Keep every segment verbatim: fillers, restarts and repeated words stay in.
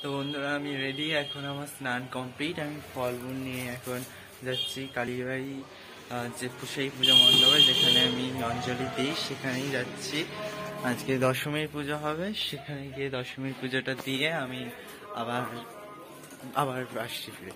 তো বন্ধুরা আমি রেডি, এখন আমার স্নান কমপ্লিট। আমি ফলমূল নিয়ে এখন যাচ্ছি কালীবাড়ি, যে সেই পুজো মণ্ডপে যেখানে আমি অঞ্জলি দিই সেখানেই যাচ্ছি। আজকে দশমীর পুজো হবে, সেখানে গিয়ে দশমীর পুজোটা দিয়ে আমি আবার আবার আসছি ফিরে।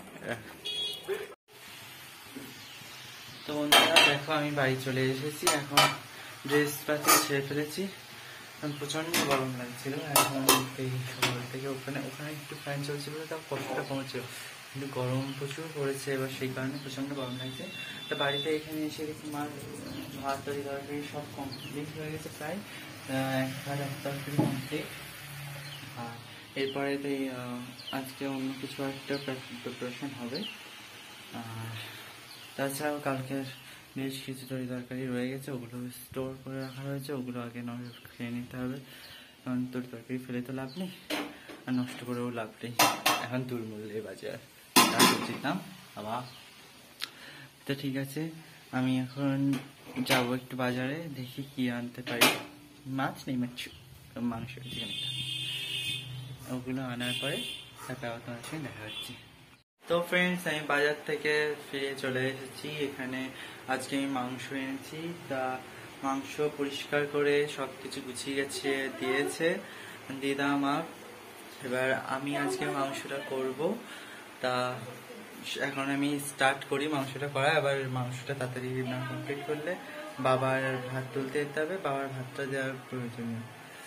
তো বন্ধুরা দেখো আমি বাড়ি চলে এসেছি, এখন ড্রেস পাতি ছেড়ে ফেলেছি, প্রচন্ড গরম লাগছিল। এখন এই সকাল থেকে ওখানে ওখানে একটু ফ্যান চলছিল, তাও কষ্টটা কমেছিল, কিন্তু গরম প্রচুর পড়েছে এবার, সেই কারণে প্রচন্ড গরম লাগছে। তো বাড়িতে এখানে এসে গেছি, মার ভাত তৈরি তরকারি সব কমপ্লিট হয়ে গেছে, প্রায় এক ভাত এক তরকারি কমপ্লিট। আর এরপরে তো আজকে অন্য কিছু একটা প্রিপারেশন হবে। আর তাছাড়াও কালকের বেশ কিছু তরি তরকারি রয়ে গেছে, ওগুলো স্টোর করে রাখা হয়েছে, ওগুলো আগে নয় খেয়ে নিতে হবে, কারণ তরি তরকারি ফেলে তো লাভ নেই, আর নষ্ট করেও লাভ নেই। এখন দুর্মূল্যে বাজার সবজির দাম আবার। তো ঠিক আছে, আমি এখন যাব একটু বাজারে, দেখি কি আনতে পারি। মাছ নেই, মাছ মাংস চিকেনটা, ওগুলো আনার পরে তারপর আবার তোমার সঙ্গে দেখা হচ্ছে। তো ফ্রেন্ডস, আমি বাজার থেকে ফিরে চলে এসেছি। এখানে আজকে আমি মাংস এনেছি, তা মাংস পরিষ্কার করে সব কিছু গুছিয়ে গেছে দিয়েছে দিদা আমার। এবার আমি আজকে মাংসটা করব, তা এখন আমি স্টার্ট করি মাংসটা করা। এবার মাংসটা তাড়াতাড়ি না কমপ্লিট করলে বাবার ভাত তুলতে যেতে হবে, বাবার ভাতটা দেওয়ার প্রয়োজনীয়।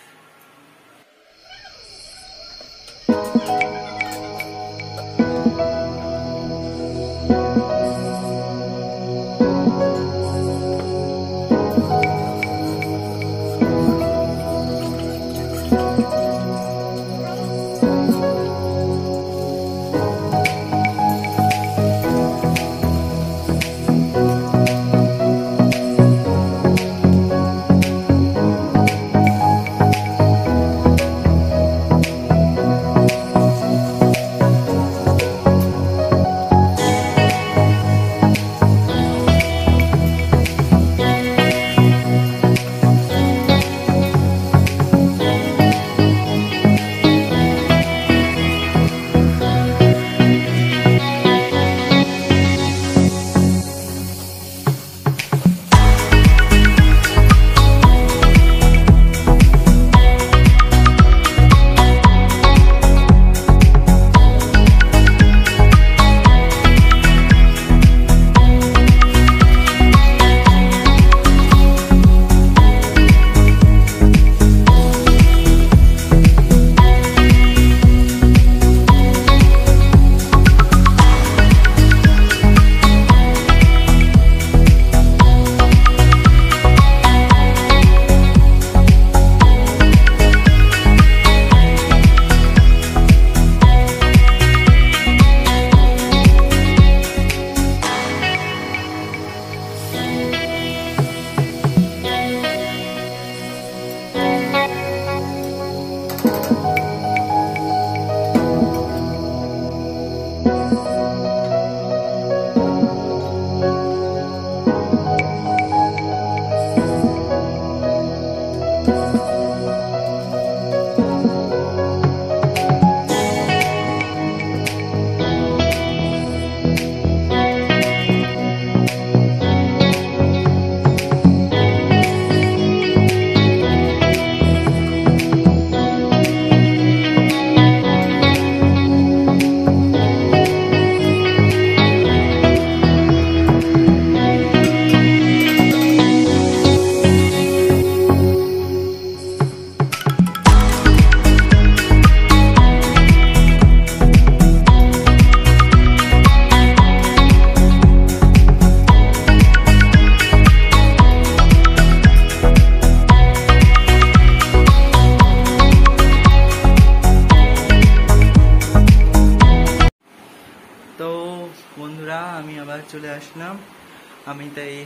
বন্ধুরা আমি আবার চলে আসলাম। আমি তাই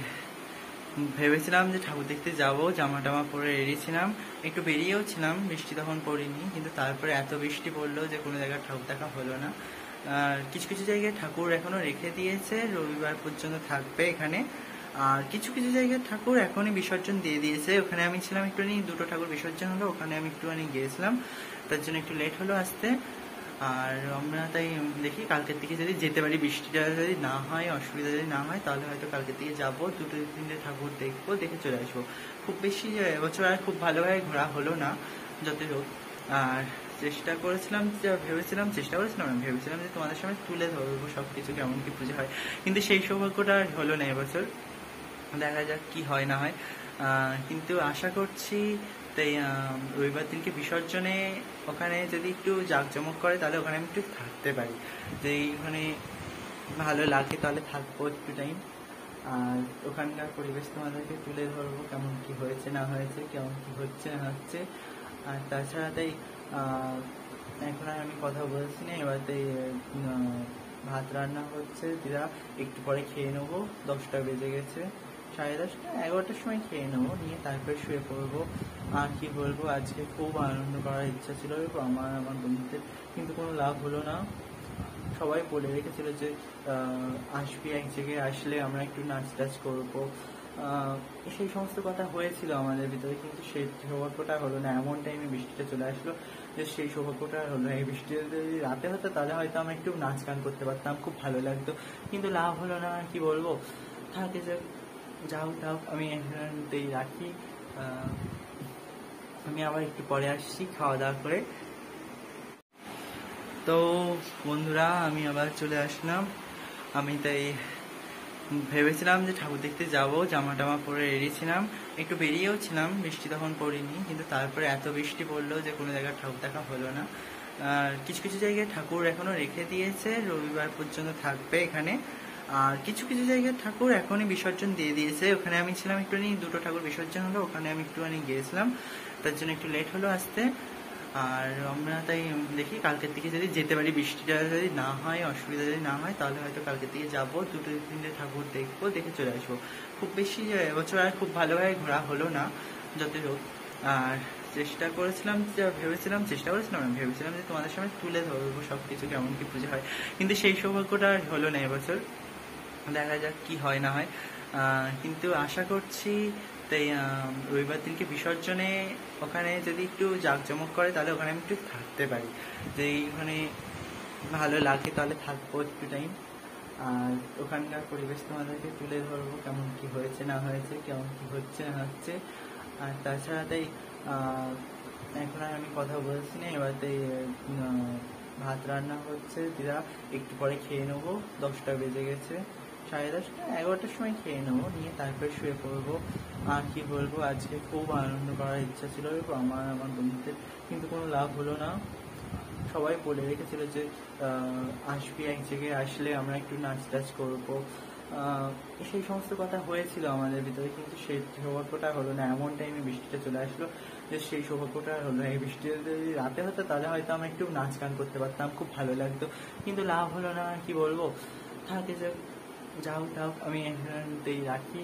ভেবেছিলাম যে ঠাকুর দেখতে যাবো, জামা টামা পরে রেডি ছিলাম, একটু বেরিয়েও ছিলাম, বৃষ্টি তখন পড়িনি, কিন্তু তারপরে এত বৃষ্টি পড়লো যে কোনো জায়গায় ঠাকুর দেখা হলো না। আর কিছু কিছু জায়গায় ঠাকুর এখনো রেখে দিয়েছে, রবিবার পর্যন্ত থাকবে এখানে। আর কিছু কিছু জায়গায় ঠাকুর এখনই বিসর্জন দিয়ে দিয়েছে। ওখানে আমি ছিলাম একটুখানি, দুটো ঠাকুর বিসর্জন হলো, ওখানে আমি একটুখানি গিয়েছিলাম, তার জন্য একটু লেট হলো আসতে। আর আমরা তাই দেখি কালকের দিকে যদি যেতে পারি, বৃষ্টিটা যদি না হয়, অসুবিধা যদি না হয়, তাহলে হয়তো কালকের দিকে যাবো, দুটো তিনটে ঠাকুর দেখবো, দেখে চলে আসবো। খুব বেশি এবছর আর খুব ভালোভাবে ঘোরা হলো না যতই হোক। আর চেষ্টা করেছিলাম, ভেবেছিলাম চেষ্টা করেছিলাম না ভেবেছিলাম যে তোমাদের সামনে তুলে ধরবো সব কিছু, কেমন কি পুজো হয়, কিন্তু সেই সৌভাগ্যটা আর হলো না এবছর। দেখা যাক কি হয় না হয়। কিন্তু আশা করছি তাই রবিবার দিনকে বিসর্জনে ওখানে যদি একটু জাঁকজমক করে তাহলে ওখানে আমি একটু থাকতে পারি, যে ওখানে ভালো লাগে তাহলে থাকবো একটু টাইম। আর ওখানকার পরিবেশ তোমাদেরকে তুলে ধরবো, কেমন কি হয়েছে না হয়েছে, কেমন কি হচ্ছে না হচ্ছে। আর তাছাড়া তাই এখন আর আমি কথা বলছি না, এবার তাই ভাত রান্না হচ্ছে, দিদা একটু পরে খেয়ে নেবো, দশটা বেজে গেছে, সাড়ে দশটা এগারোটার সময় খেয়ে নেবো, নিয়ে তারপরে শুয়ে পড়বো। আর কি বলবো, আজকে খুব আনন্দ করার ইচ্ছা ছিল আমার আমার বন্ধুদের, কিন্তু কোনো লাভ হলো না। সবাই বলে রেখেছিল যে আসবি এক জায়গায়, আসলে আমরা একটু নাচ টাচ করবো, সেই সমস্ত কথা হয়েছিল আমাদের ভিতরে, কিন্তু সেই সৌভাগ্যটা হলো না। এমন টাইমে বৃষ্টিটা চলে আসলো যে সেই সৌভাগ্যটা হলো না। এই বৃষ্টিটা যদি রাতে হতো তাহলে হয়তো আমরা একটু নাচ গান করতে পারতাম, খুব ভালো লাগতো, কিন্তু লাভ হলো না। আর কি বলবো, থাকে যে যাও তাও আমি এখানতেই রাখি। আমি আবার একটু পরে আসছি খাওয়া দাওয়া করে। তো বন্ধুরা, আমি আবার চলে আসলাম। আমি তাই ভেবেছিলাম যে ঠাকুর দেখতে যাব, জামা টামা পরে রেডি ছিলাম, একটু বেরিয়েও ছিলাম, বৃষ্টি তখন পড়িনি, কিন্তু তারপরে এত বৃষ্টি পড়লো যে কোনো জায়গায় ঠাকুর দেখা হলো না। আর কিছু কিছু জায়গায় ঠাকুর এখনো রেখে দিয়েছে, রবিবার পর্যন্ত থাকবে এখানে। আর কিছু কিছু জায়গায় ঠাকুর এখনই বিসর্জন দিয়ে দিয়েছে। ওখানে আমি ছিলাম একটুখানি, দুটো ঠাকুর বিসর্জন হলো, ওখানে আমি একটুখানি গিয়েছিলাম, তার জন্য একটু লেট হলো আসতে। আর আমরা তাই দেখি কালকের দিকে যদি যেতে পারি, বৃষ্টিটা যদি না হয়, অসুবিধা যদি না হয়, তাহলে হয়তো কালকের দিকে যাবো, দুটো তিনটে ঠাকুর দেখবো, দেখে চলে আসবো। খুব বেশি এবছর আর খুব ভালোভাবে ঘোরা হলো না যতই হোক। আর চেষ্টা করেছিলাম, ভেবেছিলাম চেষ্টা করেছিলাম না ভেবেছিলাম যে তোমাদের সামনে তুলে ধরবো সব কিছু, কেমন কি পুজো হয়, কিন্তু সেই সৌভাগ্যটা আর হলো না এবছর। দেখা যাক কি হয় না হয়। কিন্তু আশা করছি তাই রবিবার দিনকে বিসর্জনে ওখানে যদি একটু জাঁকজমক করে তাহলে ওখানে আমি একটু থাকতে পারি, যে ওখানে ভালো লাগে তাহলে থাকবো একটু টাইম। আর ওখানকার পরিবেশ তোমাদেরকে তুলে ধরবো, কেমন কি হয়েছে না হয়েছে, কেমন কি হচ্ছে না হচ্ছে। আর তাছাড়া তাই এখন আর আমি কথা বলছি না, এবার তাই ভাত রান্না হচ্ছে, দিদা একটু পরে খেয়ে নেবো, দশটা বেজে গেছে, সাড়ে দশটা এগারোটার সময় খেয়ে নেবো, নিয়ে তারপরে শুয়ে পড়বো। আর কি বলবো, আজকে খুব আনন্দ করার ইচ্ছা ছিল আমার আমার বন্ধুদের, কিন্তু কোনো লাভ হলো না। সবাই বলে রেখেছিল যে আসবি এক জায়গায়, আসলে আমরা একটু নাচ টাচ করবো, সেই সমস্ত কথা হয়েছিল আমাদের ভিতরে, কিন্তু সেই সৌভাগ্যটা হলো না। এমন টাইমে বৃষ্টিটা চলে আসলো যে সেই সৌভাগ্যটা হলো না। এই বৃষ্টিটা যদি রাতে হতো তাহলে হয়তো আমরা একটু নাচ গান করতে পারতাম, খুব ভালো লাগতো, কিন্তু লাভ হলো না। আর কি বলবো, থাকে যে যাও তাও আমি এখানতেই রাখি।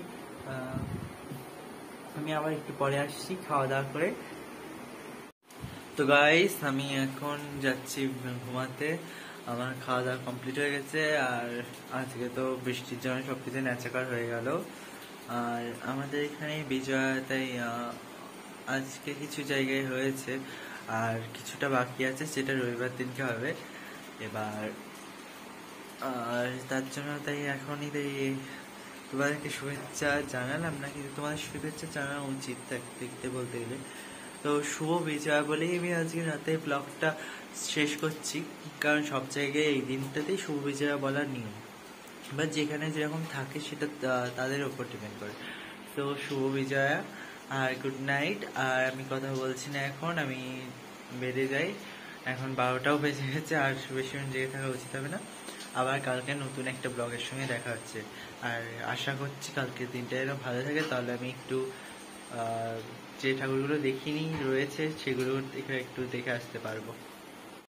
আমি আবার একটু পরে আসছি খাওয়া দাওয়া করে। তো গাইস, আমি এখন যাচ্ছি ঘুমাতে, আমার খাওয়া দাওয়া কমপ্লিট হয়ে গেছে। আর আজকে তো বৃষ্টির জন্য সবকিছু ন্যাচাকার হয়ে গেল। আর আমাদের এখানে বিজয়া তাই আজকে কিছু জায়গায় হয়েছে, আর কিছুটা বাকি আছে, সেটা রবিবার দিনকে হবে এবার। আর তার জন্য তাই এখনই তাই তোমাদেরকে শুভেচ্ছা জানালাম না, কিন্তু তোমাদের শুভেচ্ছা জানানো উচিত দেখতে বলতে গেলে। তো শুভ বিজয়া বলেই আমি আজকে রাতে ব্লগটা শেষ করছি, কারণ সব জায়গায় এই দিনটাতেই শুভ বিজয়া বলার নিয়ম, বা যেখানে যেরকম থাকে সেটা তাদের ওপর ডিপেন্ড করে। তো শুভ বিজয়া আর গুড নাইট। আর আমি কথা বলছি না এখন, আমি বেরিয়ে যাই, এখন বারোটাও বেজে গেছে, আর বেশি জেগে থাকা উচিত হবে না। আবার কালকে নতুন একটা ব্লগের সঙ্গে দেখা হচ্ছে। আর আশা করছি কালকের দিনটা যেন ভালো থাকে, তাহলে আমি একটু যে ঠাকুরগুলো দেখিনি রয়েছে সেগুলো একটু দেখে আসতে পারবো।